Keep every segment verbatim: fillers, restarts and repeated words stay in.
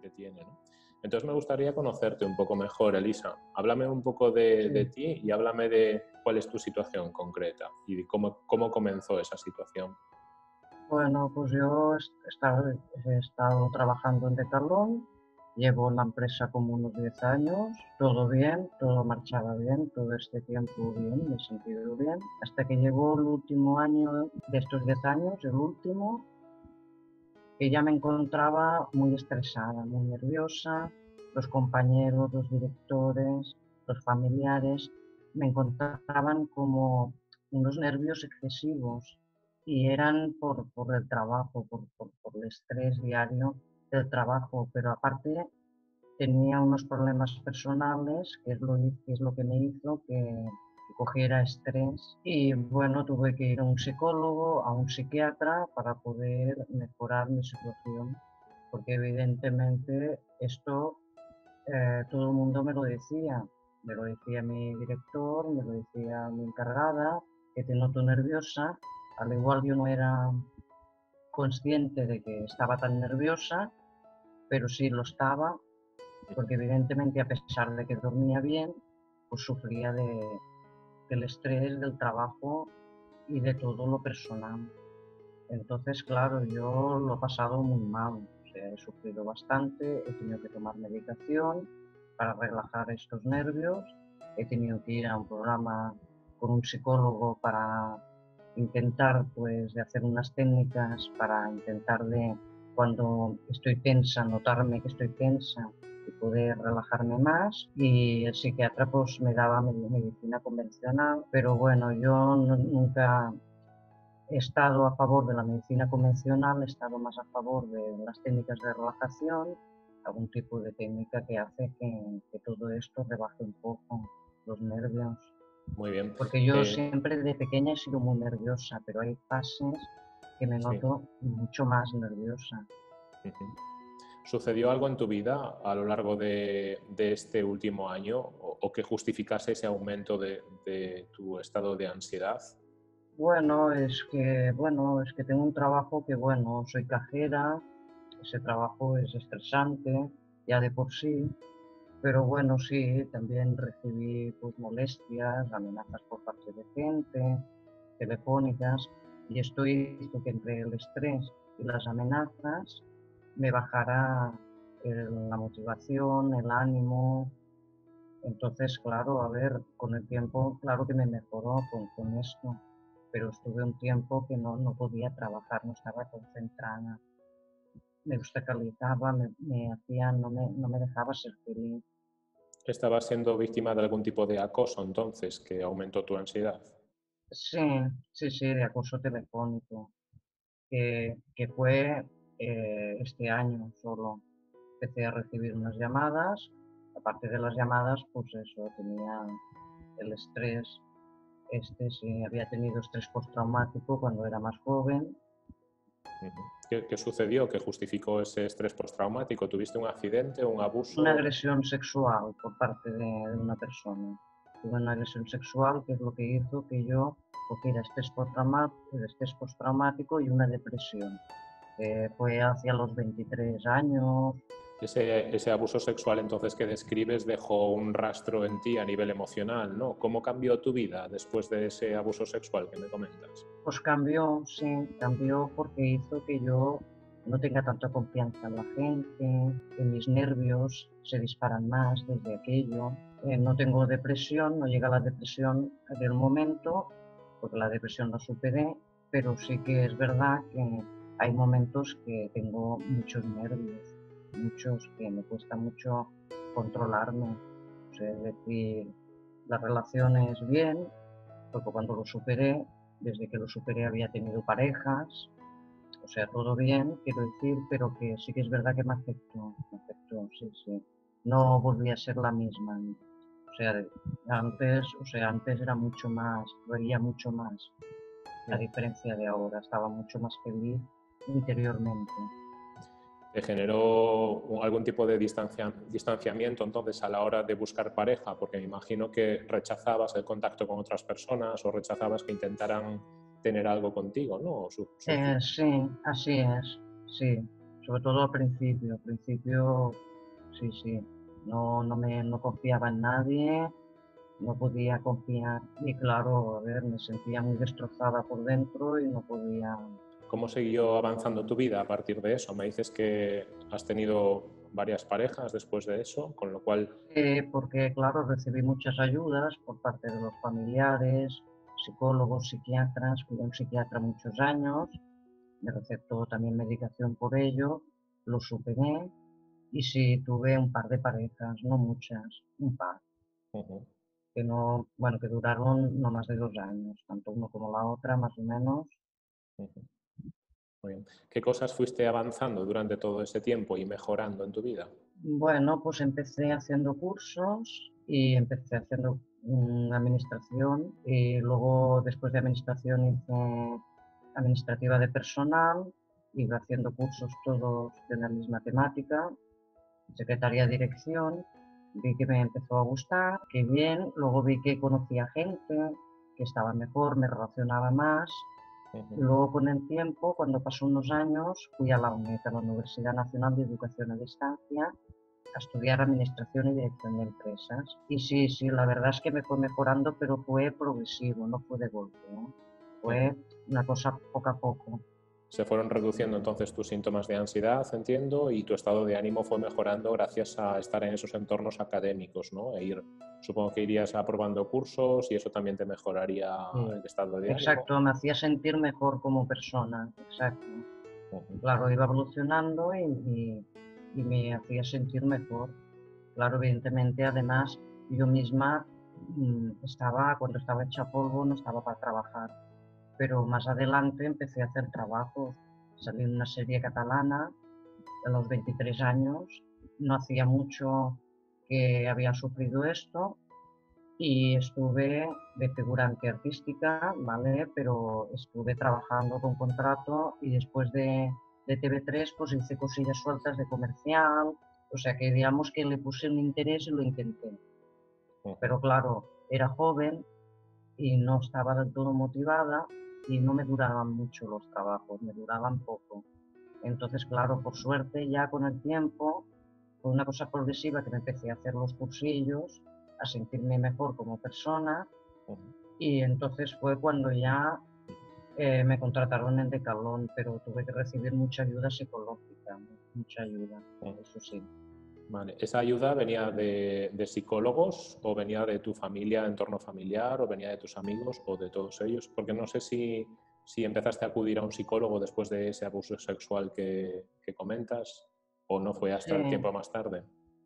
gente tiene, ¿no? Entonces me gustaría conocerte un poco mejor, Elisa. Háblame un poco de, Sí. de ti y háblame de cuál es tu situación concreta y de cómo, cómo comenzó esa situación. Bueno, pues yo he estado, he estado trabajando en Decathlon, llevo en la empresa como unos diez años, todo bien, todo marchaba bien, todo este tiempo bien, me he sentido bien, hasta que llegó el último año de estos diez años, el último, que ya me encontraba muy estresada, muy nerviosa, los compañeros, los directores, los familiares me encontraban como unos nervios excesivos y eran por, por el trabajo, por, por, por el estrés diario del trabajo, pero aparte tenía unos problemas personales, que es lo, que es lo que me hizo que, que cogiera estrés. Y bueno, tuve que ir a un psicólogo, a un psiquiatra para poder mejorar mi situación, porque evidentemente esto eh, todo el mundo me lo decía. Me lo decía mi director, me lo decía mi encargada, que te noto nerviosa. Al igual yo no era consciente de que estaba tan nerviosa, pero sí lo estaba, porque evidentemente a pesar de que dormía bien, pues sufría de, del estrés, del trabajo y de todo lo personal. Entonces, claro, yo lo he pasado muy mal, o sea, he sufrido bastante, he tenido que tomar medicación para relajar estos nervios, he tenido que ir a un programa con un psicólogo para intentar, pues, de hacer unas técnicas para intentar de, cuando estoy tensa, notarme que estoy tensa y poder relajarme más. Y el psiquiatra, pues, me daba medicina convencional, pero bueno, yo no, nunca he estado a favor de la medicina convencional, he estado más a favor de las técnicas de relajación, algún tipo de técnica que hace que, que todo esto rebaje un poco los nervios. Muy bien. Porque yo Eh, siempre de pequeña he sido muy nerviosa, pero hay fases que me sí. noto mucho más nerviosa. Ujú. ¿Sucedió algo en tu vida a lo largo de, de este último año o, o que justificase ese aumento de, de tu estado de ansiedad? Bueno, es que, bueno, es que tengo un trabajo que, bueno, soy cajera, ese trabajo es estresante ya de por sí, pero bueno, sí, también recibí pues molestias, amenazas por parte de gente, telefónicas, y esto hizo que entre el estrés y las amenazas me bajara el- la motivación, el ánimo. Entonces, claro, a ver, con el tiempo, claro que me mejoró con, con esto, pero estuve un tiempo que no, no podía trabajar, no estaba concentrada, me obstaculizaba, me, me hacía, no me, no me dejaba ser feliz. ¿Estabas siendo víctima de algún tipo de acoso entonces que aumentó tu ansiedad? Sí, sí, sí, de acoso telefónico, que, que fue eh, este año solo. Empecé a recibir unas llamadas, aparte de las llamadas, pues eso, tenía el estrés. Este sí había tenido estrés postraumático cuando era más joven. Ujú. ¿Qué, qué sucedió? ¿Qué justificó ese estrés postraumático? ¿Tuviste un accidente, un Una abuso? agresión sexual por parte de, de una persona. Tuve una agresión sexual que es lo que hizo que yo cogiera estrés postraumático, estrés postraumático y una depresión. Eh, fue hacia los veintitrés años. Ese, ese abuso sexual entonces que describes dejó un rastro en ti a nivel emocional, ¿no? ¿Cómo cambió tu vida después de ese abuso sexual que me comentas? Pues cambió, sí, cambió porque hizo que yo no tenga tanta confianza en la gente, que mis nervios se disparan más desde aquello. Eh, no tengo depresión, no llega la depresión del momento, porque la depresión la superé, pero sí que es verdad que hay momentos que tengo muchos nervios, muchos que me cuesta mucho controlarme. O sea, es decir, las relaciones bien, porque cuando lo superé, desde que lo superé había tenido parejas, o sea, todo bien, quiero decir, pero que sí que es verdad que me afectó, me afectó, sí, sí. No volví a ser la misma. O sea, antes, o sea, antes era mucho más, reía mucho más, a diferencia de ahora, estaba mucho más feliz interiormente. ¿Te generó algún tipo de distancia, distanciamiento entonces a la hora de buscar pareja? Porque me imagino que rechazabas el contacto con otras personas o rechazabas que intentaran tener algo contigo, ¿no? O su- su- Eh, sí, así es, sí. Sobre todo al principio, al principio sí, sí, no, no me no confiaba en nadie, no podía confiar y claro, a ver, me sentía muy destrozada por dentro y no podía. ¿Cómo siguió avanzando tu vida a partir de eso? Me dices que has tenido varias parejas después de eso, con lo cual, Eh, porque claro, recibí muchas ayudas por parte de los familiares, psicólogos, psiquiatras, fui a un psiquiatra muchos años, me recetó también medicación por ello, lo superé y sí, tuve un par de parejas, no muchas, un par. ujú, Que no, bueno, que duraron no más de dos años, tanto uno como la otra, más o menos. ujú, muy bien. ¿Qué cosas fuiste avanzando durante todo ese tiempo y mejorando en tu vida? Bueno, pues empecé haciendo cursos y empecé haciendo mm, administración y luego después de administración hice administrativa de personal, iba haciendo cursos todos de la misma temática, secretaría de dirección, vi que me empezó a gustar, que bien, luego vi que conocía gente, que estaba mejor, me relacionaba más. Ujú, Luego, con el tiempo, cuando pasó unos años, fui a la UNED, a la Universidad Nacional de Educación a Distancia, a estudiar Administración y Dirección de Empresas. Y sí, sí, la verdad es que me fue mejorando, pero fue progresivo, no fue de golpe, ¿eh? ujú. Fue una cosa poco a poco. Se fueron reduciendo entonces tus síntomas de ansiedad, entiendo, y tu estado de ánimo fue mejorando gracias a estar en esos entornos académicos, ¿no? E ir, supongo que irías aprobando cursos y eso también te mejoraría Sí, el estado de ánimo. exacto, me hacía sentir mejor como persona, exacto. Ujú, Claro, iba evolucionando y, y- y me hacía sentir mejor. Claro, evidentemente, además, yo misma mm, estaba, cuando estaba hecha polvo, no estaba para trabajar, pero más adelante empecé a hacer trabajos. Salí en una serie catalana a los veintitrés años, no hacía mucho que había sufrido esto y estuve de figurante artística, ¿vale? Pero estuve trabajando con contrato y después de, de T V tres pues hice cosillas sueltas de comercial, o sea que digamos que le puse un interés y lo intenté. ujú. Pero claro, era joven y no estaba del todo motivada y no me duraban mucho los trabajos, me duraban poco. Entonces, claro, por suerte ya con el tiempo, fue una cosa progresiva que me empecé a hacer los cursillos, a sentirme mejor como persona Ujú, y entonces fue cuando ya eh, me contrataron en Decathlon, pero tuve que recibir mucha ayuda psicológica, mucha ayuda, ujú. eso sí. Vale. ¿Esa ayuda venía de, de psicólogos o venía de tu familia, entorno familiar, o venía de tus amigos o de todos ellos? Porque no sé si, si empezaste a acudir a un psicólogo después de ese abuso sexual que, que comentas o no fue Sí, hasta el tiempo más tarde.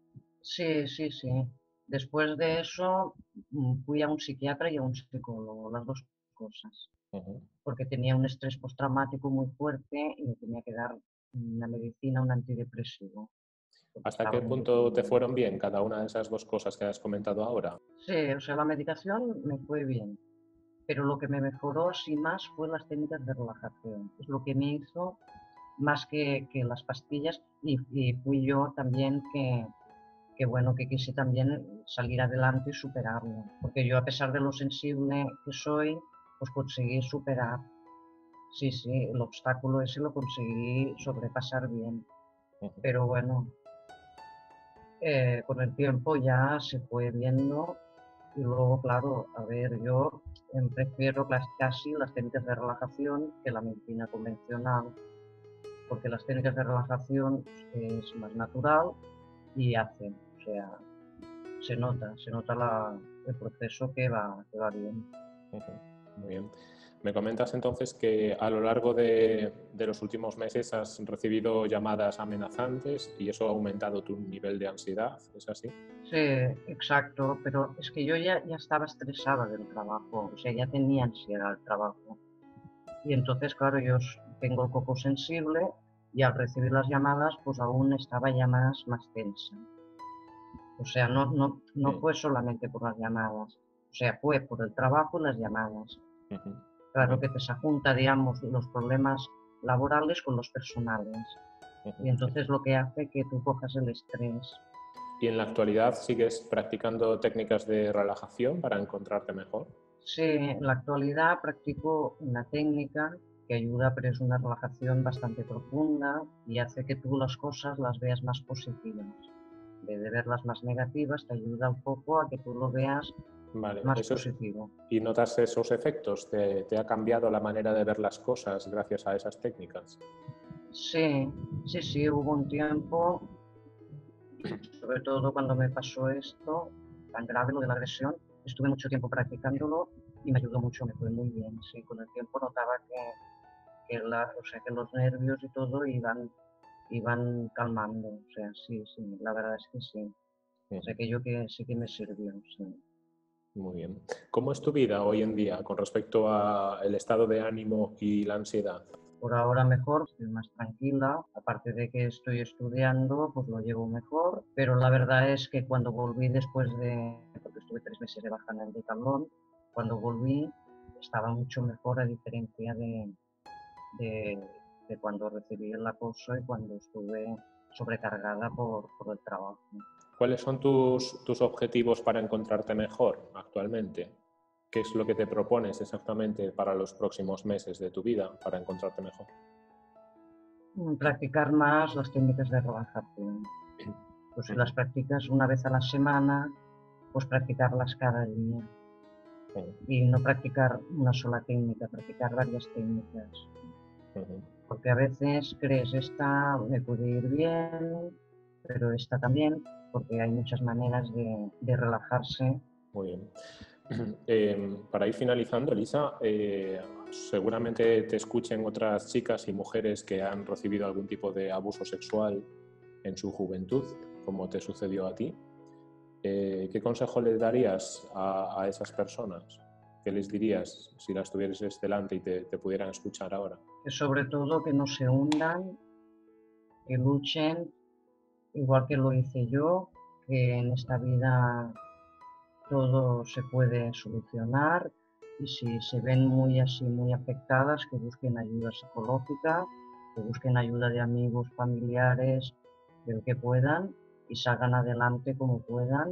sí, sí, sí. Después de eso mm, fui a un psiquiatra y a un psicólogo, las dos cosas, Ujú. porque tenía un estrés postraumático muy fuerte y me tenía que dar una medicina, un antidepresivo, porque ¿Hasta estaba qué muy punto te deprimida. fueron bien cada una de esas dos cosas que has comentado ahora? Sí, o sea, la medicación me fue bien, pero lo que me mejoró así más fue las técnicas de relajación. Es lo que me hizo más que, que las pastillas y, y fui yo también que, que, bueno, que quise también salir adelante y superarlo, porque yo a pesar de lo sensible que soy, pues conseguí superar. Sí, sí, el obstáculo ese lo conseguí sobrepasar bien, Ujú. pero bueno, eh, con el tiempo ya se fue viendo y luego, claro, a ver, yo em, prefiero las- casi las técnicas de relajación que la medicina convencional, porque las técnicas de relajación es más natural y hace, o sea, se nota, se nota la- el proceso que va, que va bien. Ujú, muy bien. Me comentas entonces que a lo largo de, de los últimos meses has recibido llamadas amenazantes y eso ha aumentado tu nivel de ansiedad, ¿es así? Sí, exacto, pero es que yo ya, ya estaba estresada del trabajo, o sea, ya tenía ansiedad del trabajo. Y entonces, claro, yo s- tengo el coco sensible y al recibir las llamadas, pues aún estaba ya más, más tensa. O sea, no, no, no Mm, fue solamente por las llamadas, o sea, fue por el trabajo y las llamadas. ujú, muy Claro que bien, te se junta, digamos, los problemas laborales con los personales. ujú. Y entonces lo que hace que tú cojas el estrés. ¿Y en la actualidad sigues practicando técnicas de relajación para encontrarte mejor? Sí, en la actualidad practico una técnica. que ayuda, pero es una relajación bastante profunda y hace que tú las cosas las veas más positivas. En vez de verlas más negativas, te ayuda un poco a que tú lo veas Vale, más eso es- positivo. ¿Y notas esos efectos? ¿Te, te ha cambiado la manera de ver las cosas gracias a esas técnicas? Sí, sí, sí, hubo un tiempo, sobre todo cuando me pasó esto tan grave, lo de la agresión, estuve mucho tiempo practicándolo y me ayudó mucho, me fue muy bien. Sí, con el tiempo notaba que, que, la, o sea, que los nervios y todo iban, iban calmando. O sea, sí, sí, la verdad es que sí. O sea, Ujú. que yo que sí que me sirvió, sí. Muy bien. ¿Cómo es tu vida hoy en día con respecto al estado de ánimo y la ansiedad? Por ahora mejor, estoy más tranquila, aparte de que estoy estudiando, pues lo llevo mejor, pero la verdad es que cuando volví después de, porque estuve tres meses de baja en el Decathlon, cuando volví estaba mucho mejor a diferencia de, de, de cuando recibí el acoso y cuando estuve sobrecargada por, por el trabajo. ¿Cuáles son tus, tus objetivos para encontrarte mejor actualmente? ¿Qué es lo que te propones exactamente para los próximos meses de tu vida para encontrarte mejor? Mm, Practicar más las técnicas de relajación. Pues si las Ujú, practicas una vez a la semana, pues practicarlas cada día. ujú, Y no practicar una sola técnica, practicar varias técnicas. ujú. Porque a veces crees, esta me puede ir bien, pero esta también, porque hay muchas maneras de, de relajarse. Muy bien. Eh, para ir finalizando, Elisa, eh, seguramente te escuchen otras chicas y mujeres que han recibido algún tipo de abuso sexual en su juventud, como te sucedió a ti. Eh, ¿qué consejo les darías a, a esas personas? ¿Qué les dirías si las tuvieras delante y te, te pudieran escuchar ahora? Que sobre todo que no se hundan, que luchen, igual que lo hice yo, que en esta vida todo se puede solucionar y si se ven muy así, muy afectadas, que busquen ayuda psicológica, que busquen ayuda de amigos, familiares, del que puedan y salgan adelante como puedan,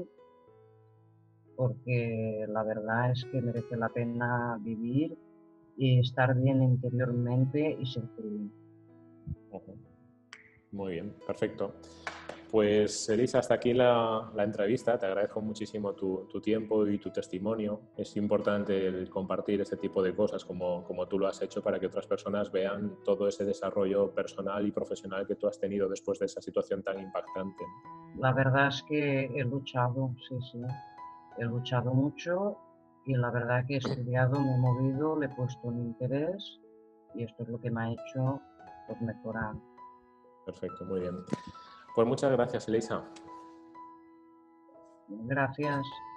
porque la verdad es que merece la pena vivir y estar bien interiormente y ser feliz. Ujú. Muy bien, perfecto. Pues Elisa, hasta aquí la, la entrevista. Te agradezco muchísimo tu, tu, tiempo y tu testimonio. Es importante el compartir ese tipo de cosas como, como tú lo has hecho para que otras personas vean todo ese desarrollo personal y profesional que tú has tenido después de esa situación tan impactante. La verdad es que he luchado, sí, sí, he luchado mucho y la verdad que he estudiado, me he movido, le he puesto un interés y esto es lo que me ha hecho pues, mejorar. Perfecto, muy bien. Pues muchas gracias, Elisa. Gracias.